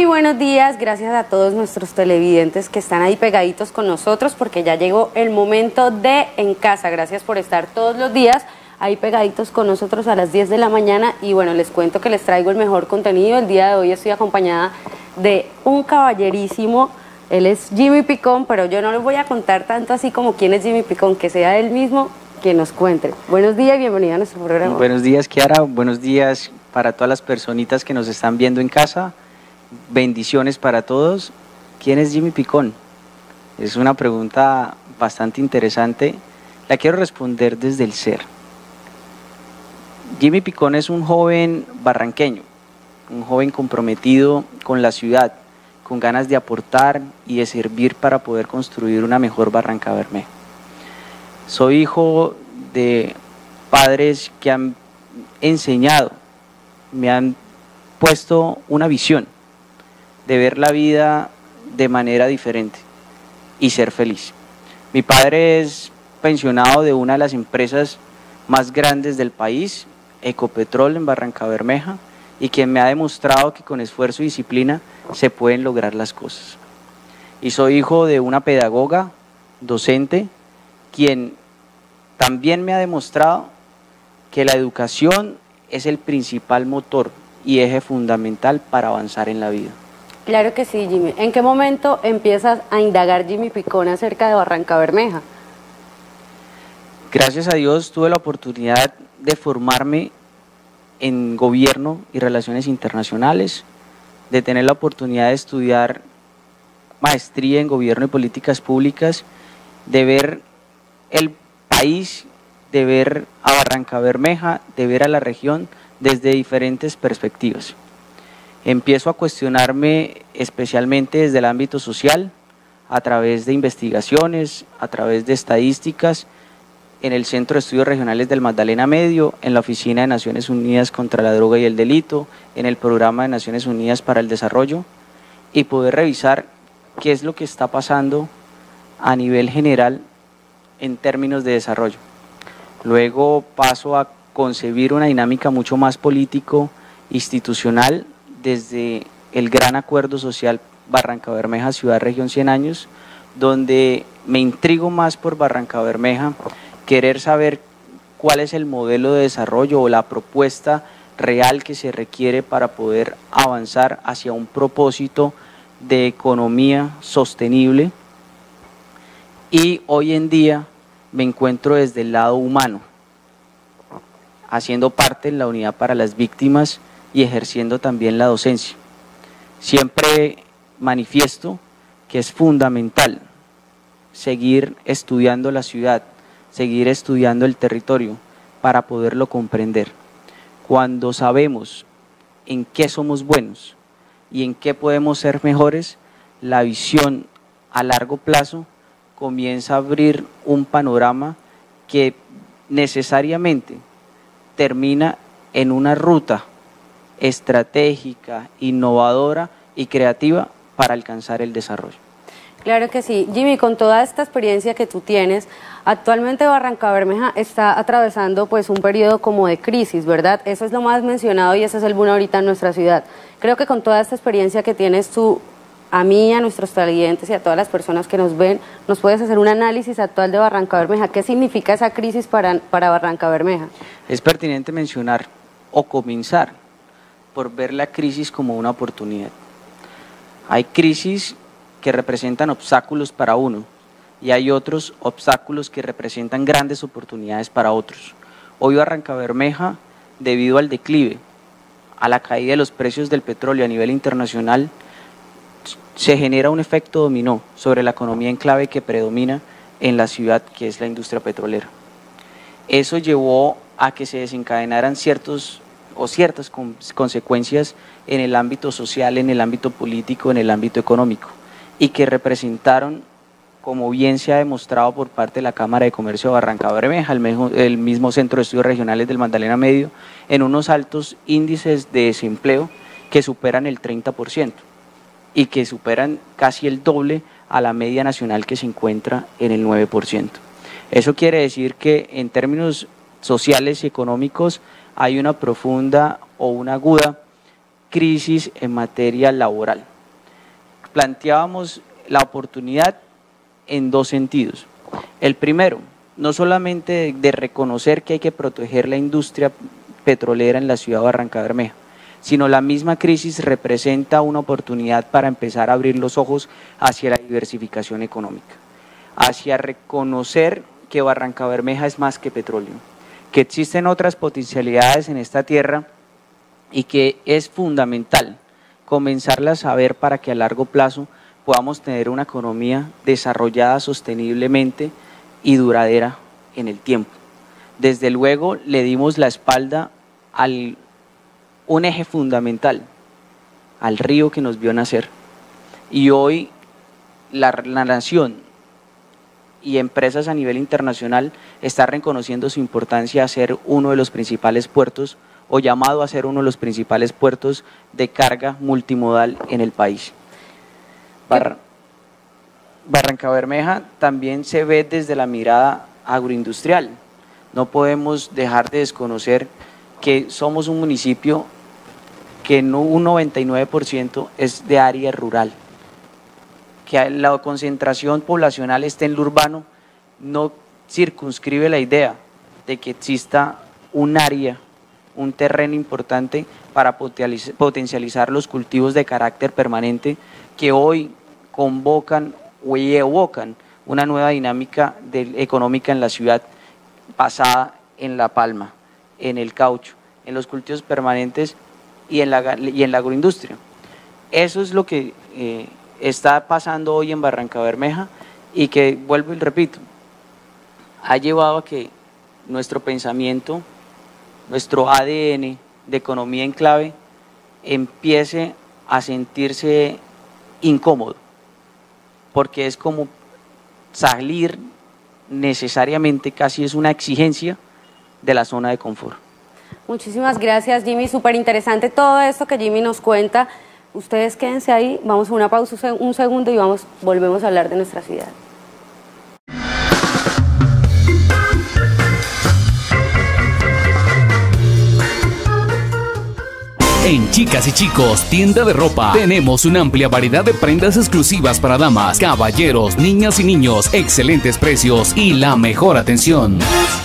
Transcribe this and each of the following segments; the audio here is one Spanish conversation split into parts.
buenos días, gracias a todos nuestros televidentes que están ahí pegaditos con nosotros porque ya llegó el momento de En Casa. Gracias por estar todos los días ahí pegaditos con nosotros a las 10 de la mañana y bueno, les cuento que les traigo el mejor contenido. El día de hoy estoy acompañada de un caballerísimo, él es Jimmy Picón, pero yo no les voy a contar tanto así como quién es Jimmy Picón, que sea él mismo quien nos cuente. Buenos días y bienvenido a nuestro programa. Buenos días, Kiara, buenos días para todas las personitas que nos están viendo en casa. Bendiciones para todos. ¿Quién es Jimmy Picón? Es una pregunta bastante interesante. La quiero responder desde el ser. Jimmy Picón es un joven barranqueño, un joven comprometido con la ciudad, con ganas de aportar y de servir para poder construir una mejor Barrancabermeja. Soy hijo de padres que han enseñado, me han puesto una visión de ver la vida de manera diferente y ser feliz. Mi padre es pensionado de una de las empresas más grandes del país, Ecopetrol en Barrancabermeja, y quien me ha demostrado que con esfuerzo y disciplina se pueden lograr las cosas. Y soy hijo de una pedagoga, docente, quien también me ha demostrado que la educación es el principal motor y eje fundamental para avanzar en la vida. Claro que sí, Jimmy. ¿En qué momento empiezas a indagar, Jimmy Picón, acerca de Barrancabermeja? Gracias a Dios tuve la oportunidad de formarme en gobierno y relaciones internacionales, de tener la oportunidad de estudiar maestría en gobierno y políticas públicas, de ver el país, de ver a Barrancabermeja, de ver a la región desde diferentes perspectivas. Empiezo a cuestionarme especialmente desde el ámbito social, a través de investigaciones, a través de estadísticas, en el Centro de Estudios Regionales del Magdalena Medio, en la Oficina de Naciones Unidas contra la Droga y el Delito, en el Programa de Naciones Unidas para el Desarrollo, y poder revisar qué es lo que está pasando a nivel general en términos de desarrollo. Luego paso a concebir una dinámica mucho más político-institucional desde el gran acuerdo social Barrancabermeja Ciudad Región 100 años, donde me intrigo más por Barrancabermeja, querer saber cuál es el modelo de desarrollo o la propuesta real que se requiere para poder avanzar hacia un propósito de economía sostenible. Y hoy en día me encuentro desde el lado humano, haciendo parte en la unidad para las víctimas y ejerciendo también la docencia. Siempre manifiesto que es fundamental seguir estudiando la ciudad, seguir estudiando el territorio para poderlo comprender. Cuando sabemos en qué somos buenos y en qué podemos ser mejores, la visión a largo plazo comienza a abrir un panorama que necesariamente termina en una ruta estratégica, innovadora y creativa para alcanzar el desarrollo. Claro que sí. Jimmy, con toda esta experiencia que tú tienes, actualmente Barrancabermeja está atravesando pues un periodo como de crisis, ¿verdad? Eso es lo más mencionado y ese es el boom ahorita en nuestra ciudad. Creo que con toda esta experiencia que tienes tú, a mí, a nuestros televidentes y a todas las personas que nos ven, nos puedes hacer un análisis actual de Barrancabermeja. ¿Qué significa esa crisis para Barrancabermeja? Es pertinente mencionar o comenzar por ver la crisis como una oportunidad. Hay crisis que representan obstáculos para uno y hay otros obstáculos que representan grandes oportunidades para otros. Hoy Barrancabermeja, debido al declive, a la caída de los precios del petróleo a nivel internacional, se genera un efecto dominó sobre la economía en clave que predomina en la ciudad, que es la industria petrolera. Eso llevó a que se desencadenaran ciertas consecuencias en el ámbito social, en el ámbito político, en el ámbito económico, y que representaron, como bien se ha demostrado por parte de la Cámara de Comercio de Barrancabermeja, el mismo Centro de Estudios Regionales del Magdalena Medio, en unos altos índices de desempleo que superan el 30% y que superan casi el doble a la media nacional que se encuentra en el 9%. Eso quiere decir que en términos sociales y económicos hay una profunda o una aguda crisis en materia laboral. planteábamos la oportunidad en dos sentidos. El primero, no solamente de reconocer que hay que proteger la industria petrolera en la ciudad de Barrancabermeja, sino la misma crisis representa una oportunidad para empezar a abrir los ojos hacia la diversificación económica, hacia reconocer que Barrancabermeja es más que petróleo, que existen otras potencialidades en esta tierra y que es fundamental comenzarlas a ver para que a largo plazo podamos tener una economía desarrollada sosteniblemente y duradera en el tiempo. Desde luego le dimos la espalda al un eje fundamental, al río que nos vio nacer, y hoy la nación y empresas a nivel internacional están reconociendo su importancia a ser uno de los principales puertos o llamado a ser uno de los principales puertos de carga multimodal en el país. Barrancabermeja también se ve desde la mirada agroindustrial. No podemos dejar de desconocer que somos un municipio que un 99% es de área rural, que la concentración poblacional esté en lo urbano no circunscribe la idea de que exista un área, un terreno importante para potencializar los cultivos de carácter permanente que hoy convocan o evocan una nueva dinámica económica en la ciudad, basada en la palma, en el caucho, en los cultivos permanentes y en la agroindustria. Eso es lo que está pasando hoy en Barrancabermeja y que, vuelvo y repito, ha llevado a que nuestro pensamiento, nuestro ADN de economía en clave empiece a sentirse incómodo, porque es como salir necesariamente, casi es una exigencia de la zona de confort. Muchísimas gracias, Jimmy, súper interesante todo esto que Jimmy nos cuenta. Ustedes quédense ahí, vamos a una pausa un segundo y volvemos a hablar de nuestra ciudad. En Chicas y Chicos, tienda de ropa, tenemos una amplia variedad de prendas exclusivas para damas, caballeros, niñas y niños, excelentes precios y la mejor atención.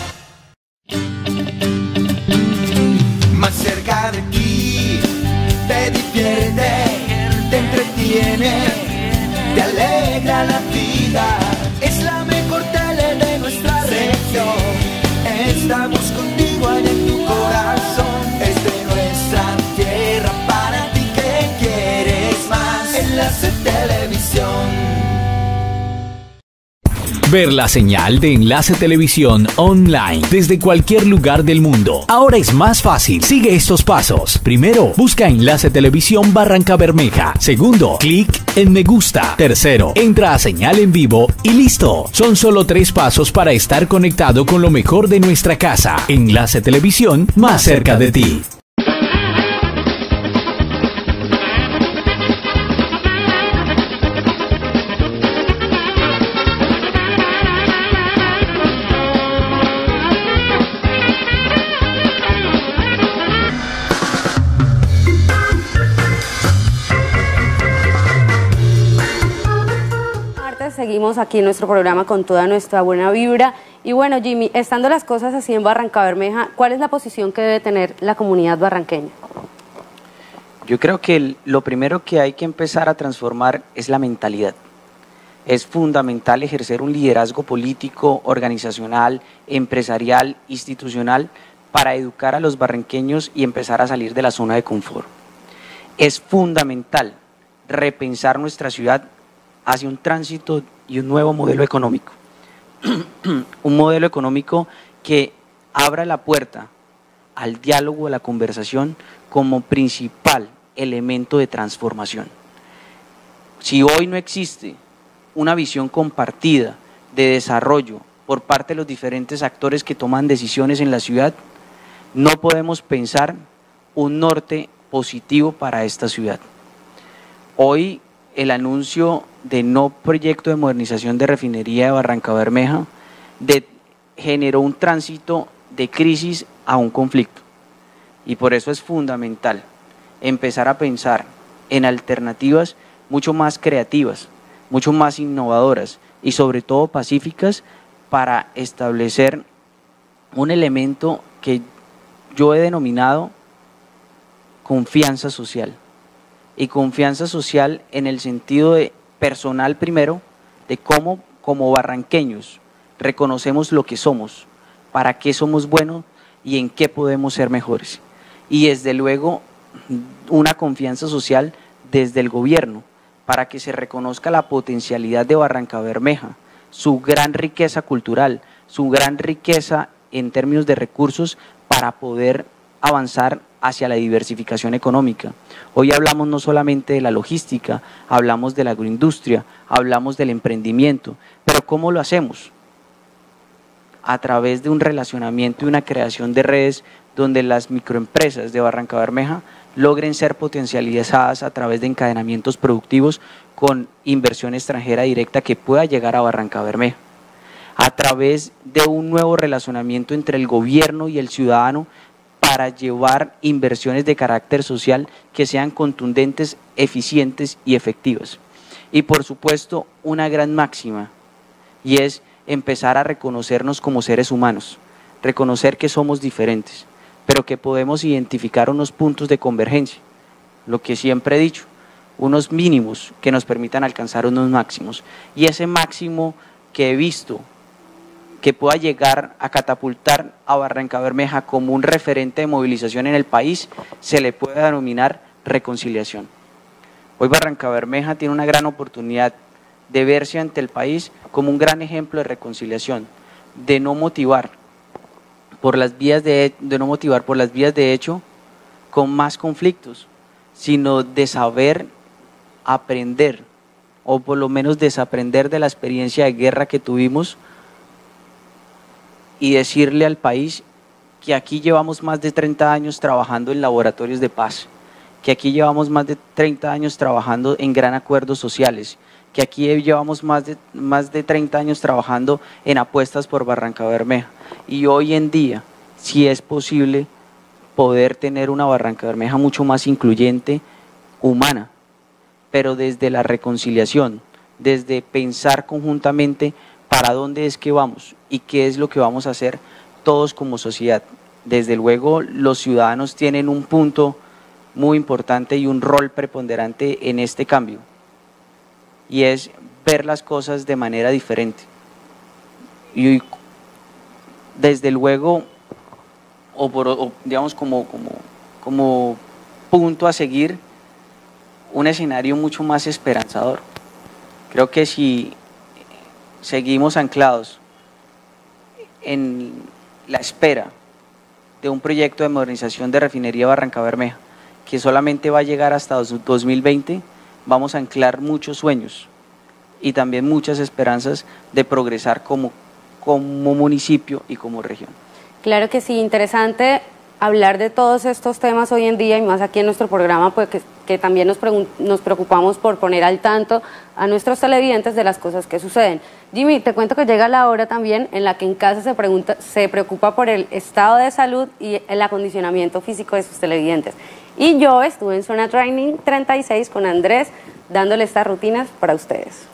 Más cerca de ti, te divierte, te entretiene, te alegra la vida. Es la mejor tele de nuestra región. Estamos contigo allá en tu corazón. Es de nuestra tierra para ti que quieres más. Enlace Televisión. Ver la señal de Enlace Televisión online desde cualquier lugar del mundo. Ahora es más fácil. Sigue estos pasos. Primero, busca Enlace Televisión Barrancabermeja. Segundo, clic en me gusta. Tercero, entra a señal en vivo y listo. Son solo 3 pasos para estar conectado con lo mejor de nuestra casa. Enlace Televisión, más cerca de ti. Seguimos aquí en nuestro programa con toda nuestra buena vibra. Y bueno, Jimmy, estando las cosas así en Barrancabermeja, ¿cuál es la posición que debe tener la comunidad barranqueña? Yo creo que lo primero que hay que empezar a transformar es la mentalidad. Es fundamental ejercer un liderazgo político, organizacional, empresarial, institucional, para educar a los barranqueños y empezar a salir de la zona de confort. Es fundamental repensar nuestra ciudad hacia un tránsito y un nuevo modelo económico. Un modelo económico que abra la puerta al diálogo, a la conversación como principal elemento de transformación. Si hoy no existe una visión compartida de desarrollo por parte de los diferentes actores que toman decisiones en la ciudad, no podemos pensar un norte positivo para esta ciudad. Hoy el anuncio de no proyecto de modernización de refinería de Barrancabermeja generó un tránsito de crisis a un conflicto, y por eso es fundamental empezar a pensar en alternativas mucho más creativas, mucho más innovadoras y sobre todo pacíficas para establecer un elemento que yo he denominado confianza social. Y confianza social en el sentido de personal primero, de cómo como barranqueños reconocemos lo que somos, para qué somos buenos y en qué podemos ser mejores. Y desde luego una confianza social desde el gobierno, para que se reconozca la potencialidad de Barrancabermeja, su gran riqueza cultural, su gran riqueza en términos de recursos para poder avanzar hacia la diversificación económica. Hoy hablamos no solamente de la logística, hablamos de la agroindustria, hablamos del emprendimiento, pero ¿cómo lo hacemos? A través de un relacionamiento y una creación de redes donde las microempresas de Barrancabermeja logren ser potencializadas a través de encadenamientos productivos con inversión extranjera directa que pueda llegar a Barrancabermeja, a través de un nuevo relacionamiento entre el gobierno y el ciudadano para llevar inversiones de carácter social que sean contundentes, eficientes y efectivas. Y por supuesto una gran máxima, y es empezar a reconocernos como seres humanos, reconocer que somos diferentes, pero que podemos identificar unos puntos de convergencia, lo que siempre he dicho, unos mínimos que nos permitan alcanzar unos máximos, y ese máximo que he visto que pueda llegar a catapultar a Barrancabermeja como un referente de movilización en el país, se le puede denominar reconciliación. Hoy Barrancabermeja tiene una gran oportunidad de verse ante el país como un gran ejemplo de reconciliación, de no motivar por las vías de hecho con más conflictos, sino de saber aprender, o por lo menos desaprender de la experiencia de guerra que tuvimos, y decirle al país que aquí llevamos más de 30 años trabajando en laboratorios de paz, que aquí llevamos más de 30 años trabajando en gran acuerdos sociales, que aquí llevamos más de 30 años trabajando en apuestas por Barrancabermeja, y hoy en día, si es posible, poder tener una Barrancabermeja mucho más incluyente, humana, pero desde la reconciliación, desde pensar conjuntamente para dónde es que vamos y qué es lo que vamos a hacer todos como sociedad. Desde luego los ciudadanos tienen un punto muy importante y un rol preponderante en este cambio, y es ver las cosas de manera diferente. Y desde luego, digamos como punto a seguir, un escenario mucho más esperanzador. Creo que si seguimos anclados en la espera de un proyecto de modernización de refinería Barrancabermeja, que solamente va a llegar hasta 2020, vamos a anclar muchos sueños y también muchas esperanzas de progresar como municipio y como región. Claro que sí, interesante hablar de todos estos temas hoy en día, y más aquí en nuestro programa, pues que también nos preocupamos por poner al tanto a nuestros televidentes de las cosas que suceden. Jimmy, te cuento que llega la hora también en la que en casa se preocupa por el estado de salud y el acondicionamiento físico de sus televidentes. Y yo estuve en Zona Training 36 con Andrés, dándole estas rutinas para ustedes.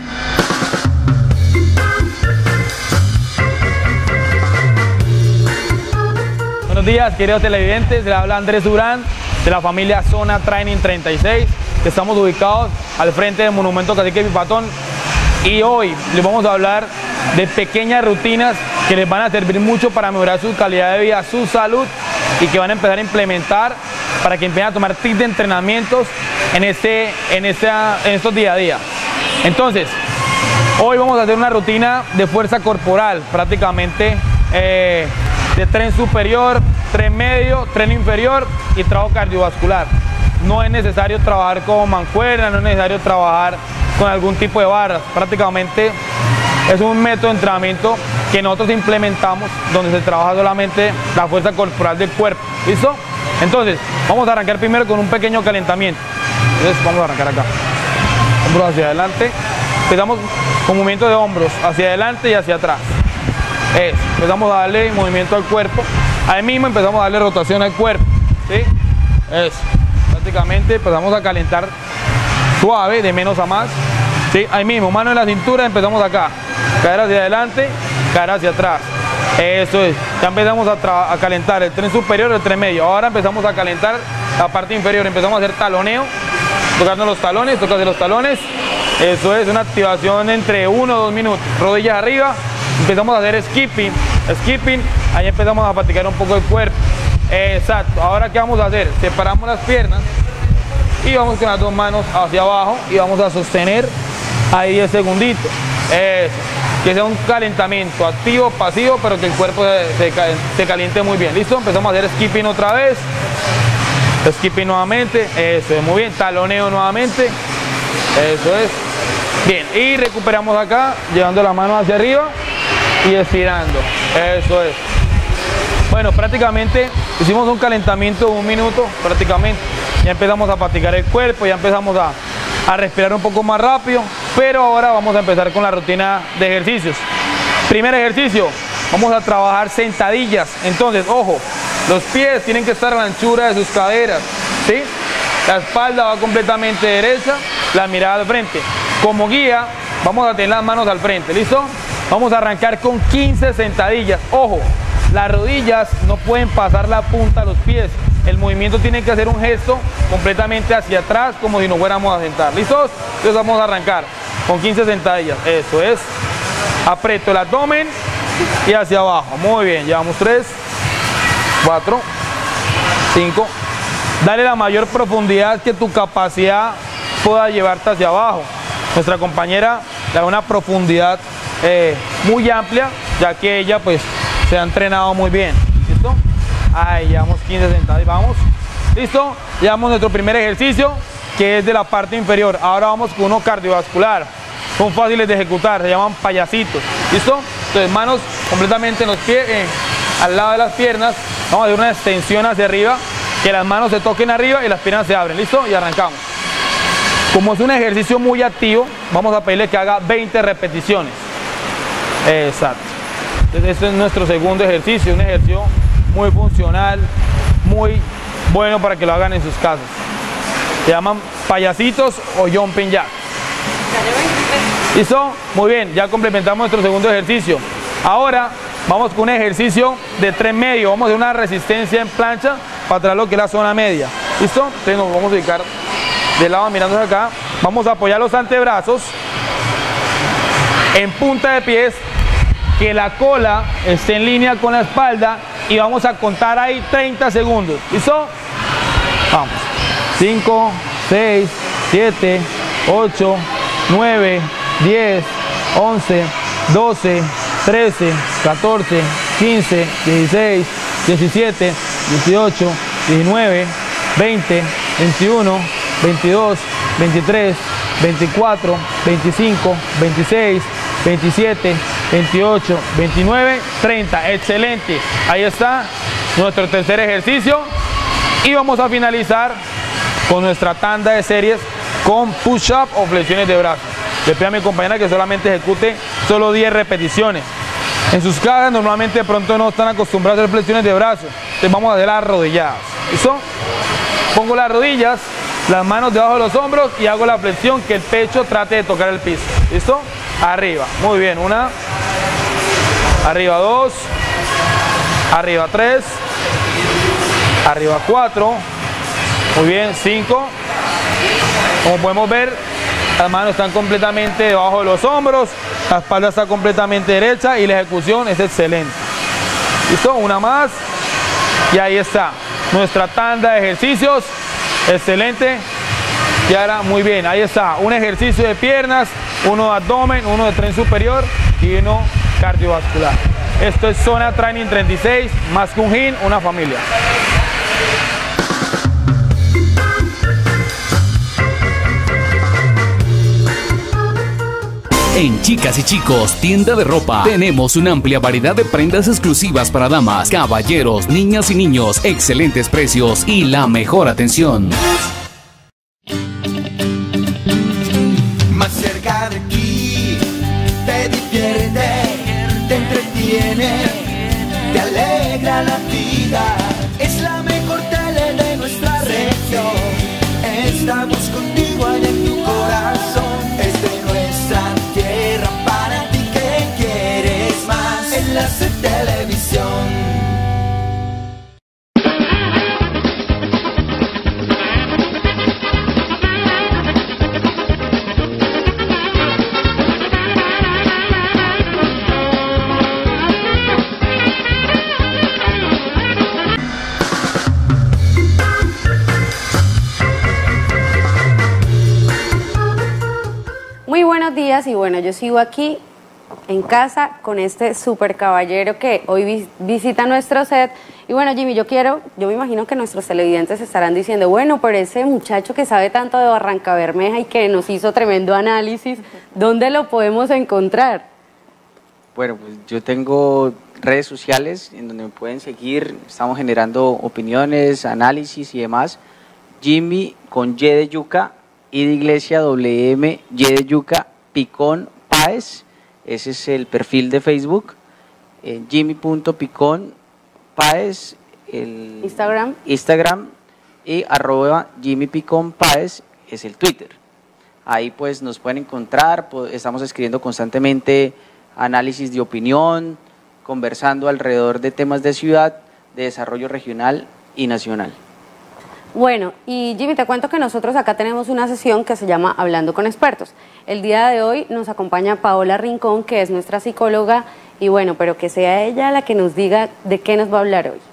Buenos días, queridos televidentes, le habla Andrés Durán de la familia Zona Training 36, que estamos ubicados al frente del Monumento Cacique Pipatón, y hoy les vamos a hablar de pequeñas rutinas que les van a servir mucho para mejorar su calidad de vida, su salud, y que van a empezar a implementar para que empiecen a tomar tips de entrenamientos en estos día a día. Entonces, hoy vamos a hacer una rutina de fuerza corporal, prácticamente de tren superior, tren medio, tren inferior y trabajo cardiovascular. No es necesario trabajar con mancuerna, no es necesario trabajar con algún tipo de barras. Prácticamente es un método de entrenamiento que nosotros implementamos donde se trabaja solamente la fuerza corporal del cuerpo. ¿Listo? Entonces, vamos a arrancar primero con un pequeño calentamiento. Entonces, vamos a arrancar acá. Hombros hacia adelante. Empezamos con movimiento de hombros hacia adelante y hacia atrás. Empezamos a darle movimiento al cuerpo. Ahí mismo empezamos a darle rotación al cuerpo. ¿Sí? Prácticamente empezamos a calentar suave, de menos a más. ¿Sí? Ahí mismo, mano en la cintura, empezamos acá. Cadera hacia adelante, cadera hacia atrás. Eso es. Ya empezamos a calentar el tren superior y el tren medio. Ahora empezamos a calentar la parte inferior. Empezamos a hacer taloneo, tocando los talones, tocas de los talones. Eso es una activación entre 1 o 2 minutos. Rodillas arriba. Empezamos a hacer skipping. Skipping, ahí empezamos a fatigar un poco el cuerpo. Exacto. Ahora, ¿qué vamos a hacer? Separamos las piernas y vamos con las dos manos hacia abajo y vamos a sostener ahí 10 segunditos. Eso. Que sea un calentamiento activo, pasivo, pero que el cuerpo se caliente muy bien. ¿Listo? Empezamos a hacer skipping otra vez. Skipping nuevamente. Eso es muy bien. Taloneo nuevamente. Eso es. Bien. Y recuperamos acá, llevando la mano hacia arriba y estirando. Eso es. Bueno, prácticamente hicimos un calentamiento de 1 minuto, prácticamente. Ya empezamos a fatigar el cuerpo, ya empezamos a respirar un poco más rápido, pero ahora vamos a empezar con la rutina de ejercicios. Primer ejercicio, vamos a trabajar sentadillas. Entonces, ojo, los pies tienen que estar a la anchura de sus caderas, ¿sí? La espalda va completamente derecha, la mirada al frente. Como guía, vamos a tener las manos al frente, ¿listo? Vamos a arrancar con 15 sentadillas. Ojo, las rodillas no pueden pasar la punta a los pies. El movimiento tiene que hacer un gesto completamente hacia atrás, como si nos fuéramos a sentar. ¿Listos? Entonces vamos a arrancar con 15 sentadillas. Eso es. Aprieto el abdomen y hacia abajo. Muy bien. Llevamos 3, 4, 5. Dale la mayor profundidad que tu capacidad pueda llevarte hacia abajo. Nuestra compañera da una profundidad muy amplia, ya que ella pues se ha entrenado muy bien. ¿Listo? Ahí llevamos 15 sentadas y vamos. ¿Listo? Llevamos nuestro primer ejercicio, que es de la parte inferior. Ahora vamos con uno cardiovascular. Son fáciles de ejecutar, se llaman payasitos. ¿Listo? Entonces manos completamente en los pies, al lado de las piernas. Vamos a hacer una extensión hacia arriba, que las manos se toquen arriba y las piernas se abren. ¿Listo? Y arrancamos. Como es un ejercicio muy activo, vamos a pedirle que haga 20 repeticiones. Exacto. Entonces este es nuestro segundo ejercicio, un ejercicio muy funcional, muy bueno para que lo hagan en sus casas. Se llaman payasitos o jumping jack. ¿Listo? Muy bien, ya complementamos nuestro segundo ejercicio. Ahora vamos con un ejercicio de tren medio. Vamos a hacer una resistencia en plancha para traer lo que es la zona media. ¿Listo? Entonces nos vamos a ubicar de lado mirando hacia acá. Vamos a apoyar los antebrazos en punta de pies, que la cola esté en línea con la espalda y vamos a contar ahí 30 segundos. ¿Listo? Vamos. 5, 6, 7, 8, 9, 10, 11, 12, 13, 14, 15, 16, 17, 18, 19, 20, 21, 22, 23, 24, 25, 26, 27, 28, 29, 30. Excelente. Ahí está nuestro tercer ejercicio. Y vamos a finalizar con nuestra tanda de series con push-up o flexiones de brazos. Le pido a mi compañera que solamente ejecute solo 10 repeticiones. En sus casas normalmente de pronto no están acostumbrados a hacer flexiones de brazos. Entonces vamos a hacer las arrodilladas. ¿Listo? Pongo las rodillas, las manos debajo de los hombros y hago la flexión, que el pecho trate de tocar el piso. ¿Listo? Arriba. Muy bien. 1. Arriba 2. Arriba 3. Arriba 4. Muy bien. 5. Como podemos ver, las manos están completamente debajo de los hombros, la espalda está completamente derecha y la ejecución es excelente. ¿Listo? Una más. Y ahí está nuestra tanda de ejercicios. Excelente. Y ahora muy bien, ahí está un ejercicio de piernas, uno de abdomen, uno de tren superior y uno cardiovascular. Esto es Zona Training 36, más que un gym, una familia. En Chicas y Chicos, tienda de ropa, tenemos una amplia variedad de prendas exclusivas para damas, caballeros, niñas y niños, excelentes precios y la mejor atención. Más cerca de ti, te divierte, te entretiene, te alegra la vida. Es la mejor tele de nuestra región. Estamos contigo allá en tu corazón. buenos días y bueno, yo sigo aquí en casa con este super caballero que hoy visita nuestro set. Y bueno, Jimmy, yo me imagino que nuestros televidentes estarán diciendo, bueno, pero ese muchacho que sabe tanto de Barrancabermeja y que nos hizo tremendo análisis, ¿dónde lo podemos encontrar? Bueno, pues yo tengo redes sociales en donde me pueden seguir, estamos generando opiniones, análisis y demás. Jimmy con Y de yuca, I de iglesia, WM, Y de yuca, Picón Páez, ese es el perfil de Facebook, Jimmy.Picón Páez, el Instagram y @Jimmy Picón Páez es el Twitter. Ahí pues nos pueden encontrar, estamos escribiendo constantemente análisis de opinión, conversando alrededor de temas de ciudad, de desarrollo regional y nacional. Bueno, y Jimmy, te cuento que nosotros acá tenemos una sesión que se llama Hablando con Expertos. El día de hoy nos acompaña Paola Rincón, que es nuestra psicóloga, y bueno, pero que sea ella la que nos diga de qué nos va a hablar hoy.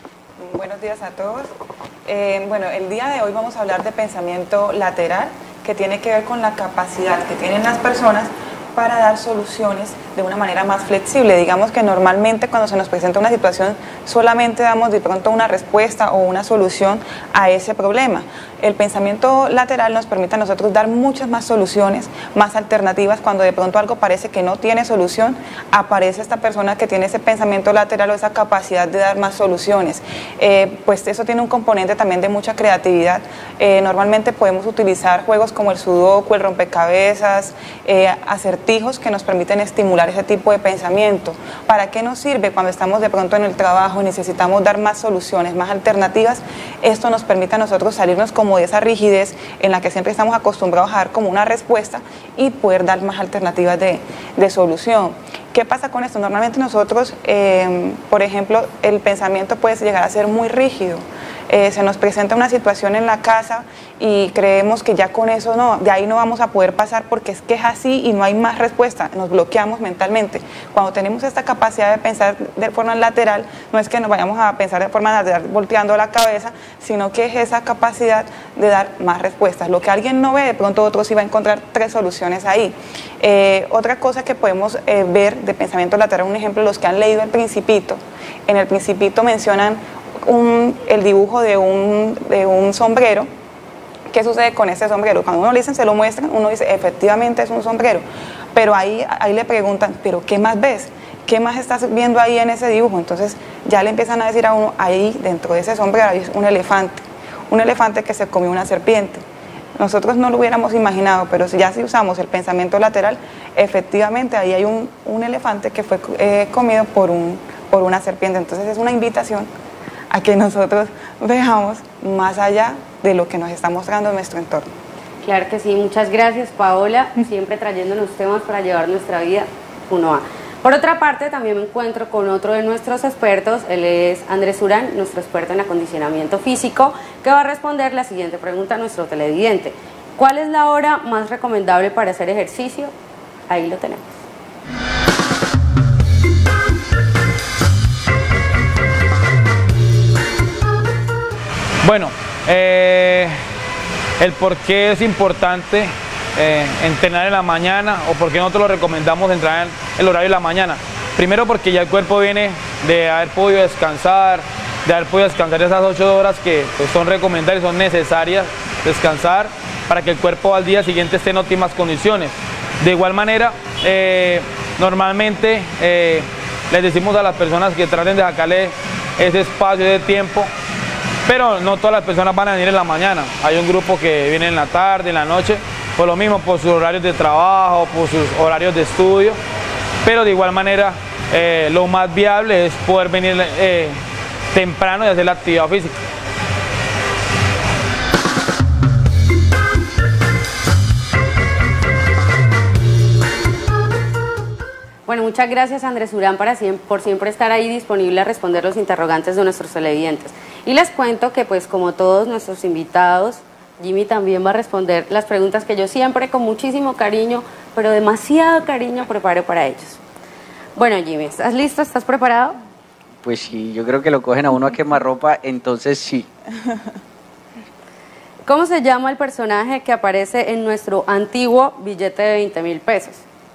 Buenos días a todos. Bueno, el día de hoy vamos a hablar de pensamiento lateral, que tiene que ver con la capacidad que tienen las personas para dar soluciones de una manera más flexible. Digamos que normalmente cuando se nos presenta una situación solamente damos de pronto una respuesta o una solución a ese problema. El pensamiento lateral nos permite a nosotros dar muchas más soluciones, más alternativas. Cuando de pronto algo parece que no tiene solución, aparece esta persona que tiene ese pensamiento lateral o esa capacidad de dar más soluciones. Pues eso tiene un componente también de mucha creatividad. Normalmente podemos utilizar juegos como el sudoku, el rompecabezas, acertijos que nos permiten estimular ese tipo de pensamiento. ¿Para qué nos sirve cuando estamos de pronto en el trabajo y necesitamos dar más soluciones, más alternativas? Esto nos permite a nosotros salirnos como de esa rigidez en la que siempre estamos acostumbrados a dar como una respuesta y poder dar más alternativas de solución. ¿Qué pasa con esto? Normalmente nosotros, por ejemplo, el pensamiento puede llegar a ser muy rígido. Se nos presenta una situación en la casa y creemos que ya con eso no, de ahí no vamos a poder pasar porque es que es así y no hay más respuesta, nos bloqueamos mentalmente. Cuando tenemos esta capacidad de pensar de forma lateral, no es que nos vayamos a pensar de forma lateral volteando la cabeza, sino que es esa capacidad de dar más respuestas. Lo que alguien no ve, de pronto otro sí va a encontrar 3 soluciones ahí. Otra cosa que podemos ver de pensamiento lateral, un ejemplo, los que han leído El Principito. En El Principito mencionan el dibujo de un sombrero. ¿Qué sucede con ese sombrero? Cuando uno le dicen, se lo muestran, uno dice, efectivamente es un sombrero, pero ahí le preguntan, ¿pero qué más ves? ¿Qué más estás viendo ahí en ese dibujo? Entonces ya le empiezan a decir a uno, ahí dentro de ese sombrero hay un elefante que se comió una serpiente. Nosotros no lo hubiéramos imaginado, pero si usamos el pensamiento lateral, efectivamente ahí hay un elefante que fue comido por una serpiente. Entonces es una invitación a que nosotros veamos más allá de lo que nos está mostrando nuestro entorno. Claro que sí, muchas gracias Paola, siempre trayéndonos temas para llevar nuestra vida uno a. Por otra parte, también me encuentro con otro de nuestros expertos, él es Andrés Urán, nuestro experto en acondicionamiento físico, que va a responder la siguiente pregunta a nuestro televidente. ¿Cuál es la hora más recomendable para hacer ejercicio? Ahí lo tenemos. Bueno, el por qué es importante entrenar en la mañana o por qué nosotros lo recomendamos entrenar en el horario de la mañana. Primero porque ya el cuerpo viene de haber podido descansar, esas 8 horas que pues, son recomendables, son necesarias descansar para que el cuerpo al día siguiente esté en óptimas condiciones. De igual manera, normalmente les decimos a las personas que traten de sacarle ese espacio, ese tiempo, pero no todas las personas van a venir en la mañana. Hay un grupo que viene en la tarde, en la noche, por lo mismo, por sus horarios de trabajo, por sus horarios de estudio, pero de igual manera lo más viable es poder venir temprano y hacer la actividad física. Bueno, muchas gracias Andrés Urán por siempre estar ahí disponible a responder los interrogantes de nuestros televidentes. Y les cuento que pues como todos nuestros invitados, Jimmy también va a responder las preguntas que yo siempre con muchísimo cariño, pero demasiado cariño preparo para ellos. Bueno Jimmy, ¿estás listo? ¿Estás preparado? Pues sí, yo creo que lo cogen a uno a quemarropa, entonces sí. ¿Cómo se llama el personaje que aparece en nuestro antiguo billete de 20.000 pesos?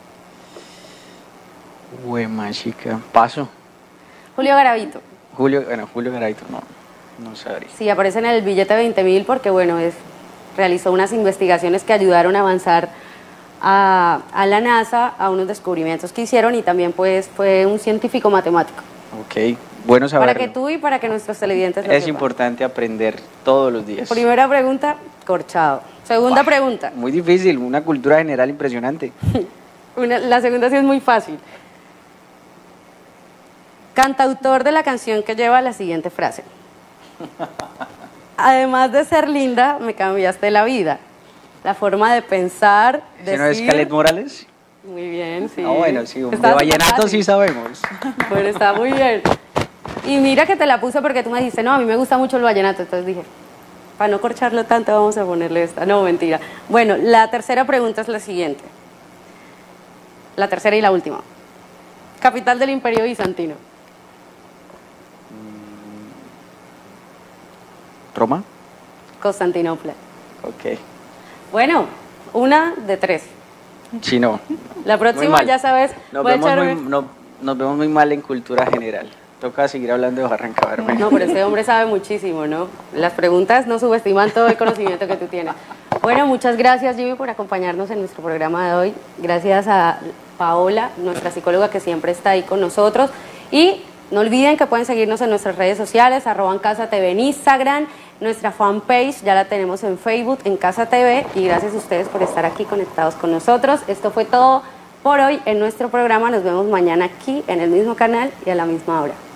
Chica. Paso. Julio Garavito. Julio Garavito, no sabría. Sí, aparece en el billete de 20.000 porque, bueno, realizó unas investigaciones que ayudaron a avanzar a la NASA, a unos descubrimientos que hicieron, y también pues fue un científico matemático. Ok, bueno saberlo. Para que tú y para que nuestros televidentes lo Es sepan. Importante aprender todos los días. Primera pregunta, corchado. Segunda pregunta. Muy difícil, una cultura general impresionante. La segunda sí es muy fácil. Cantautor de la canción que lleva la siguiente frase. Además de ser linda, me cambiaste la vida. La forma de pensar, ¿Ese no es Calet Morales? Muy bien, sí. Bueno, sí, de Está vallenato fácil. sí sabemos. Bueno, está muy bien. Y mira que te la puse porque tú me dijiste, no, a mí me gusta mucho el vallenato. Entonces dije, para no corcharlo tanto, vamos a ponerle esta. No, mentira. Bueno, la tercera pregunta es la siguiente. La tercera y la última. Capital del Imperio Bizantino. ¿Roma? Constantinopla. Ok. Bueno, 1 de 3. Chino. La próxima, ya sabes, Nos voy a vemos, echarme- nos vemos muy mal en cultura general. Toca seguir hablando de Barranca Bermeja. No, pero ese hombre sabe muchísimo, ¿no? Las preguntas no subestiman todo el conocimiento que tú tienes. Bueno, muchas gracias, Jimmy, por acompañarnos en nuestro programa de hoy. Gracias a Paola, nuestra psicóloga, que siempre está ahí con nosotros. Y no olviden que pueden seguirnos en nuestras redes sociales, @EnCasaTV en Instagram, nuestra fanpage ya la tenemos en Facebook, en Casa TV, y gracias a ustedes por estar aquí conectados con nosotros. Esto fue todo por hoy en nuestro programa. Nos vemos mañana aquí en el mismo canal y a la misma hora.